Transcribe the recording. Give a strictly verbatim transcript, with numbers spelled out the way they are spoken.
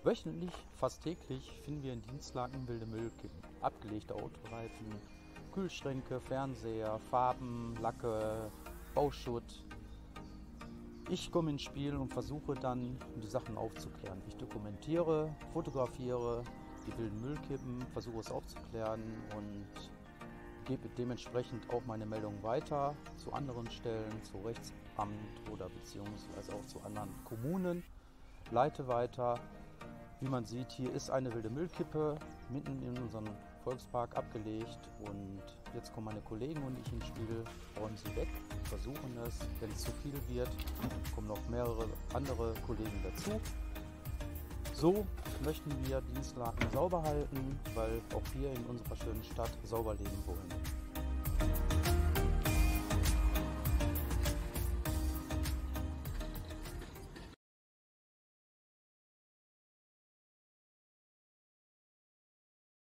Wöchentlich, fast täglich, finden wir in Dienstlaken wilde Müllkippen, abgelegte Autoreifen, Kühlschränke, Fernseher, Farben, Lacke, Bauschutt. Ich komme ins Spiel und versuche dann, die Sachen aufzuklären. Ich dokumentiere, fotografiere die wilden Müllkippen, versuche es aufzuklären und gebe dementsprechend auch meine Meldung weiter zu anderen Stellen, zu Rechtsamt oder beziehungsweise auch zu anderen Kommunen. Leite weiter. Wie man sieht, hier ist eine wilde Müllkippe mitten in unserem Volkspark abgelegt und jetzt kommen meine Kollegen und ich ins Spiel, räumen sie weg, versuchen es. Wenn es zu viel wird, kommen noch mehrere andere Kollegen dazu. So möchten wir Dienstlaken sauber halten, weil auch wir in unserer schönen Stadt sauber leben wollen.